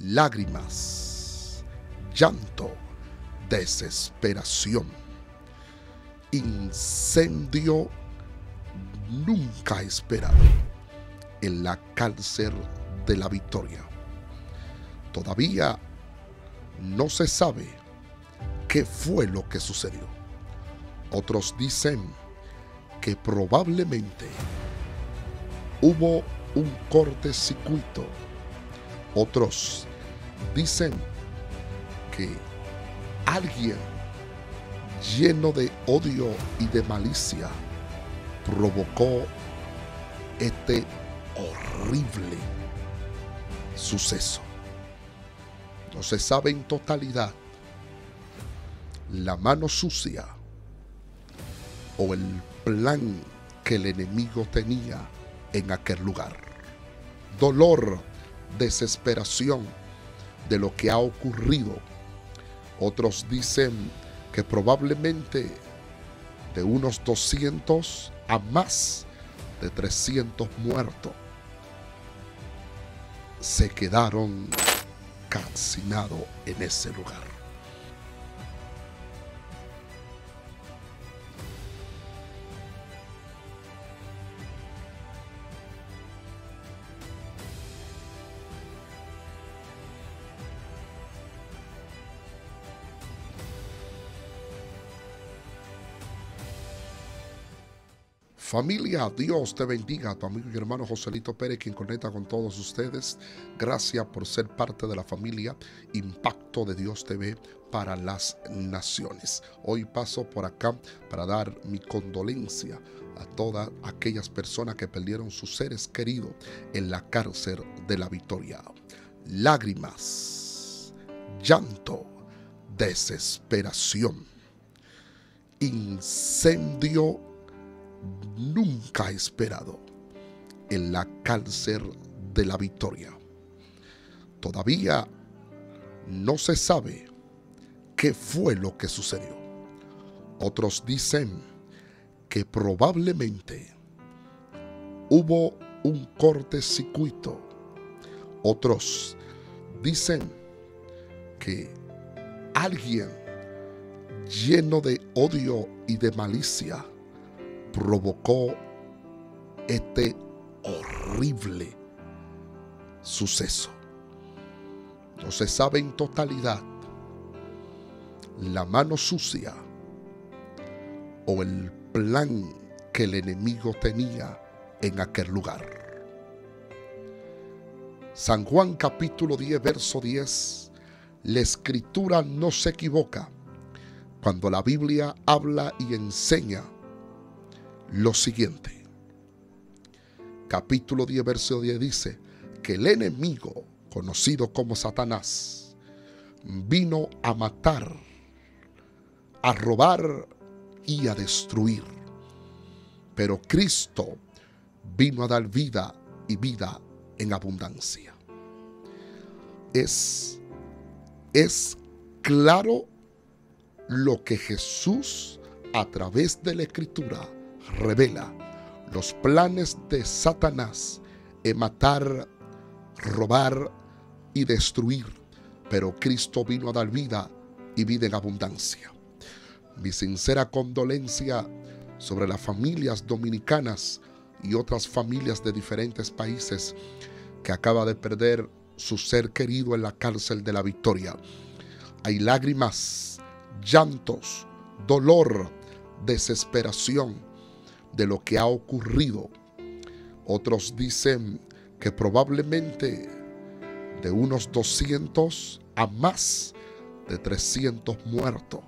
lágrimas, llanto, desesperación, incendio nunca esperado en la cárcel de la Victoria. Todavía no se sabe qué fue lo que sucedió. Otros dicen que probablemente hubo un cortocircuito. Otros dicen que alguien lleno de odio y de malicia provocó este horrible suceso. No se sabe en totalidad la mano sucia o el plan que el enemigo tenía en aquel lugar. Dolor, desesperación de lo que ha ocurrido. Otros dicen que probablemente de unos 200 a más de 300 muertos se quedaron calcinados en ese lugar. Familia, Dios te bendiga. Tu amigo y hermano Joselito Pérez, quien conecta con todos ustedes. Gracias por ser parte de la familia Impacto de Dios TV para las naciones. Hoy paso por acá para dar mi condolencia a todas aquellas personas que perdieron sus seres queridos en la cárcel de la Victoria. Lágrimas, llanto, desesperación, incendio nunca esperado en la cárcel de la Victoria. Todavía no se sabe qué fue lo que sucedió. Otros dicen que probablemente hubo un cortocircuito. Otros dicen que alguien lleno de odio y de malicia provocó este horrible suceso. No se sabe en totalidad la mano sucia o el plan que el enemigo tenía en aquel lugar. San Juan capítulo 10, verso 10. La escritura no se equivoca cuando la Biblia habla y enseña lo siguiente. Capítulo 10, verso 10 dice que el enemigo, conocido como Satanás, vino a matar, a robar y a destruir. Pero Cristo vino a dar vida y vida en abundancia. Es claro lo que Jesús a través de la Escritura revela. Los planes de Satanás en matar, robar y destruir, pero Cristo vino a dar vida y vida en abundancia. Mi sincera condolencia sobre las familias dominicanas y otras familias de diferentes países que acaba de perder su ser querido en la cárcel de la Victoria. Hay lágrimas, llantos, dolor, desesperación de lo que ha ocurrido. Otros dicen que probablemente de unos 200 a más de 300 muertos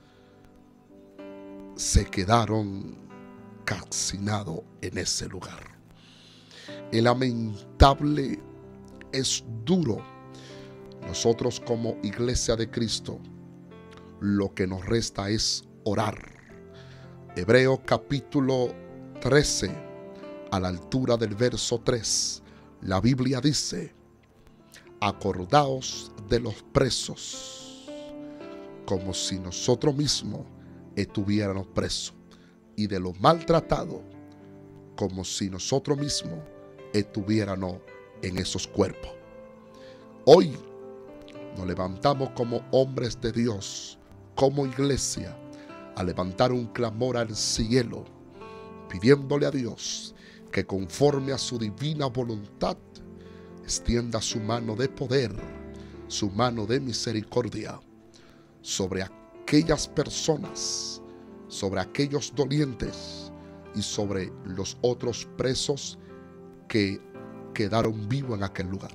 se quedaron calcinados en ese lugar. Es lamentable, es duro. Nosotros como Iglesia de Cristo, lo que nos resta es orar. Hebreos capítulo 13, a la altura del verso 3, la Biblia dice: acordaos de los presos, como si nosotros mismos estuviéramos presos, y de los maltratados, como si nosotros mismos estuviéramos en esos cuerpos. Hoy nos levantamos como hombres de Dios, como iglesia, a levantar un clamor al cielo, pidiéndole a Dios que conforme a su divina voluntad extienda su mano de poder, su mano de misericordia sobre aquellas personas, sobre aquellos dolientes y sobre los otros presos que quedaron vivos en aquel lugar.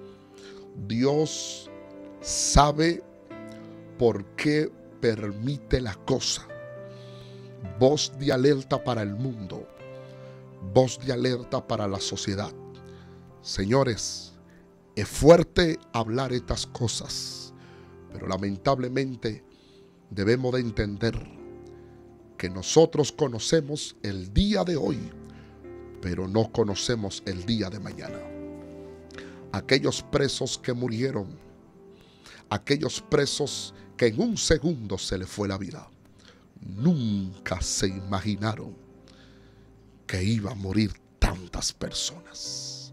Dios sabe por qué permite la cosa. Voz de alerta para el mundo, voz de alerta para la sociedad. Señores, es fuerte hablar estas cosas, pero lamentablemente debemos de entender que nosotros conocemos el día de hoy, pero no conocemos el día de mañana. Aquellos presos que murieron, aquellos presos que en un segundo se les fue la vida, nunca se imaginaron que iba a morir tantas personas.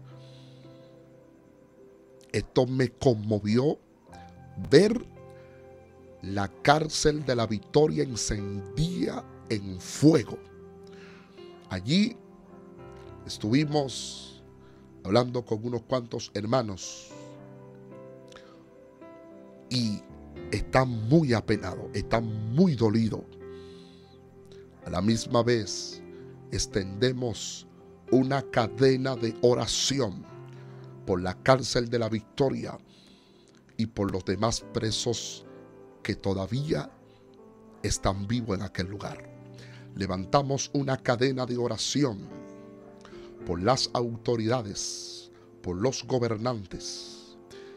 Esto me conmovió ver la cárcel de la Victoria encendida en fuego. Allí estuvimos hablando con unos cuantos hermanos y están muy apenados, están muy dolidos. A la misma vez extendemos una cadena de oración por la cárcel de la Victoria y por los demás presos que todavía están vivos en aquel lugar. Levantamos una cadena de oración por las autoridades, por los gobernantes.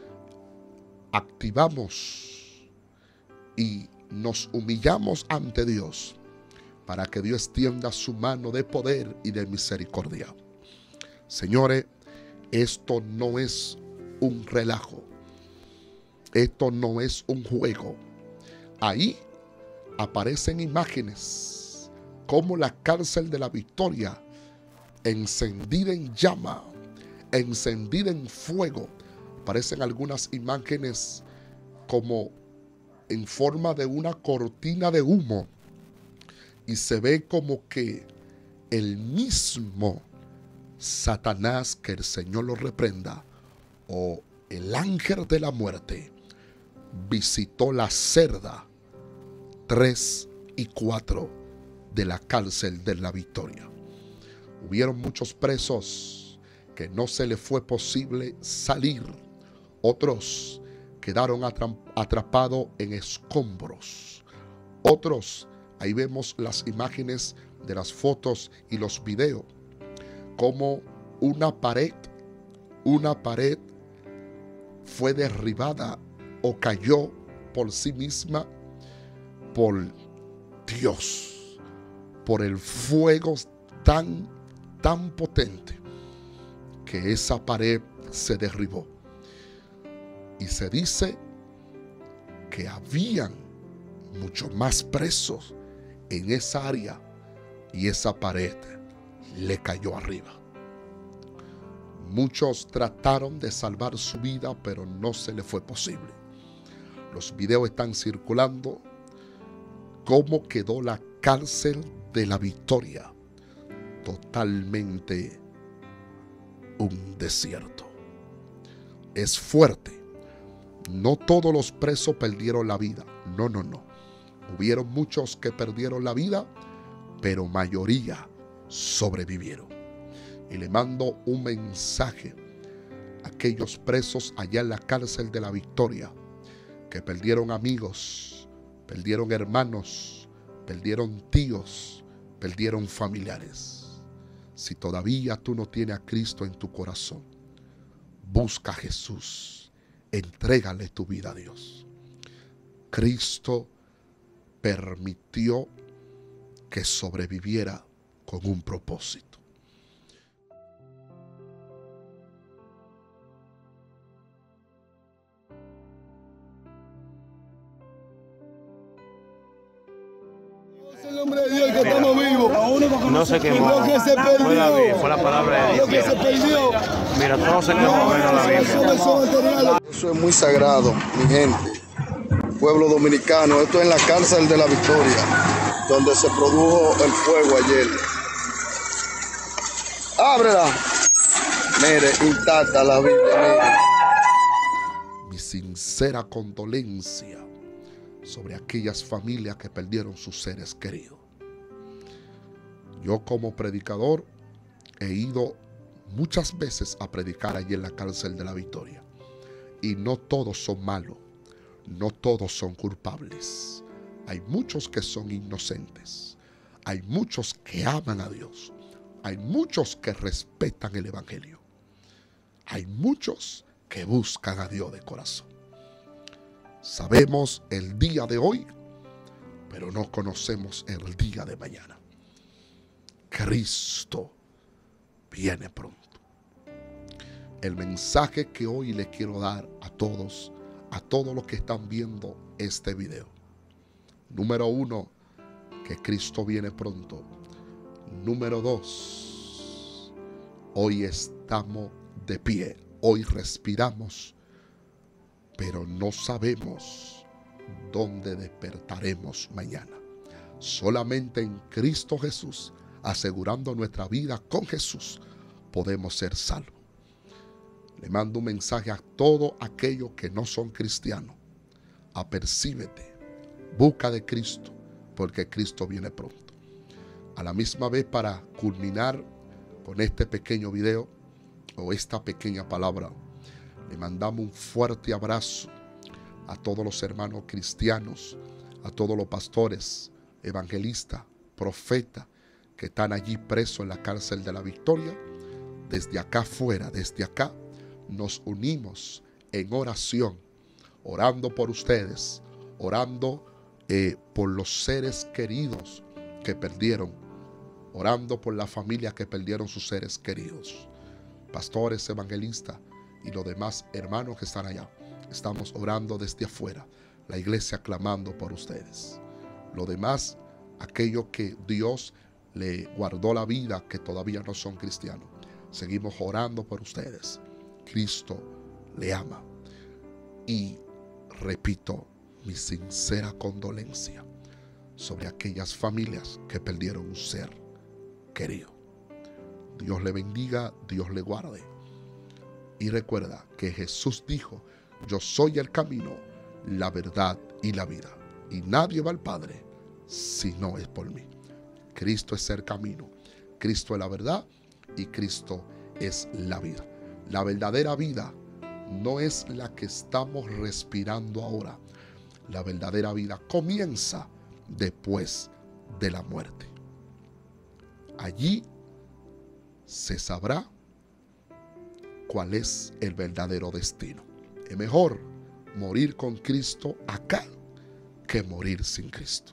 Activamos y nos humillamos ante Dios para que Dios extienda su mano de poder y de misericordia. Señores, esto no es un relajo. Esto no es un juego. Ahí aparecen imágenes como la cárcel de la Victoria, encendida en llama, encendida en fuego. Aparecen algunas imágenes como en forma de una cortina de humo. Y se ve como que el mismo Satanás, que el Señor lo reprenda, o el ángel de la muerte, visitó la celda 3 y 4 de la cárcel de la Victoria. Hubieron muchos presos que no se les fue posible salir. Otros quedaron atrapados en escombros. Otros, ahí vemos las imágenes de las fotos y los videos, como una pared fue derribada o cayó por sí misma por Dios, por el fuego tan potente que esa pared se derribó. Y se dice que habían muchos más presos en esa área y esa pared le cayó arriba. Muchos trataron de salvar su vida, pero no se les fue posible. Los videos están circulando. Cómo quedó la cárcel de la Victoria. Totalmente un desierto. Es fuerte. No todos los presos perdieron la vida. No. Hubieron muchos que perdieron la vida, pero mayoría sobrevivieron. Y le mando un mensaje a aquellos presos allá en la cárcel de la Victoria, que perdieron amigos, perdieron hermanos, perdieron tíos, perdieron familiares. Si todavía tú no tienes a Cristo en tu corazón, busca a Jesús, entrégale tu vida a Dios. Cristo permitió que sobreviviera con un propósito. El nombre de Dios que estamos vivos. No se quemó. Lo que se perdió. Fue la palabra de Dios. Lo que se perdió. Mira, todo se quemó menos la vida. Eso material. Eso es muy sagrado, mi gente. Pueblo dominicano, esto es en la cárcel de la Victoria, donde se produjo el fuego ayer. ¡Ábrela! Mire, intacta la Biblia, mire. Mi sincera condolencia sobre aquellas familias que perdieron sus seres queridos. Yo como predicador he ido muchas veces a predicar allí en la cárcel de la Victoria. Y no todos son malos, no todos son culpables. Hay muchos que son inocentes. Hay muchos que aman a Dios. Hay muchos que respetan el Evangelio. Hay muchos que buscan a Dios de corazón. Sabemos el día de hoy, pero no conocemos el día de mañana. Cristo viene pronto. El mensaje que hoy le quiero dar a todos los que están viendo este video. Número 1, que Cristo viene pronto. Número 2, hoy estamos de pie, hoy respiramos, pero no sabemos dónde despertaremos mañana. Solamente en Cristo Jesús, asegurando nuestra vida con Jesús, podemos ser salvos. Le mando un mensaje a todos aquellos que no son cristianos. Apercíbete, busca de Cristo, porque Cristo viene pronto. A la misma vez, para culminar con este pequeño video o esta pequeña palabra, le mandamos un fuerte abrazo a todos los hermanos cristianos, a todos los pastores, evangelistas, profetas que están allí presos en la cárcel de la Victoria. Desde acá afuera, desde acá, nos unimos en oración, orando por ustedes, orando por los seres queridos que perdieron, orando por la familia que perdieron sus seres queridos. Pastores, evangelistas y los demás hermanos que están allá, estamos orando desde afuera, la iglesia clamando por ustedes. Lo demás, aquellos que Dios le guardó la vida, que todavía no son cristianos, seguimos orando por ustedes. Cristo le ama. Y repito, mi sincera condolencia sobre aquellas familias que perdieron un ser querido. Dios le bendiga, Dios le guarde. Y recuerda que Jesús dijo: yo soy el camino, la verdad y la vida. Y nadie va al Padre si no es por mí. Cristo es el camino, Cristo es la verdad y Cristo es la vida. La verdadera vida no es la que estamos respirando ahora. La verdadera vida comienza después de la muerte. Allí se sabrá cuál es el verdadero destino. Es mejor morir con Cristo acá que morir sin Cristo.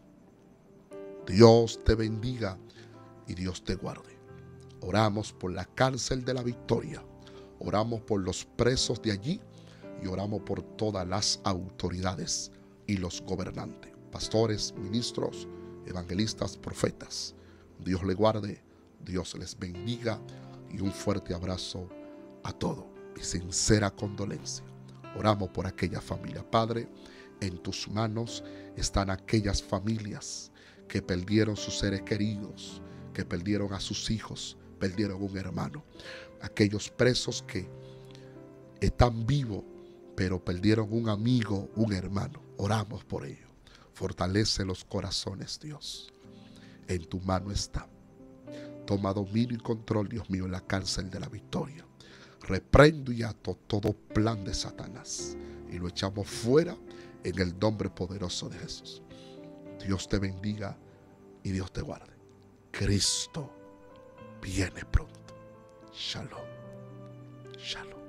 Dios te bendiga y Dios te guarde. Oramos por la cárcel de la Victoria. Oramos por los presos de allí y oramos por todas las autoridades y los gobernantes, pastores, ministros, evangelistas, profetas. Dios le guarde, Dios les bendiga y un fuerte abrazo a todos. Mi sincera condolencia. Oramos por aquella familia. Padre, en tus manos están aquellas familias que perdieron sus seres queridos, que perdieron a sus hijos, perdieron un hermano. Aquellos presos que están vivos, pero perdieron un amigo, un hermano. Oramos por ellos. Fortalece los corazones, Dios. En tu mano está. Toma dominio y control, Dios mío, en la cárcel de la Victoria. Reprendo y ato todo plan de Satanás y lo echamos fuera en el nombre poderoso de Jesús. Dios te bendiga y Dios te guarde. Cristo viene pronto. Shalom. Shalom.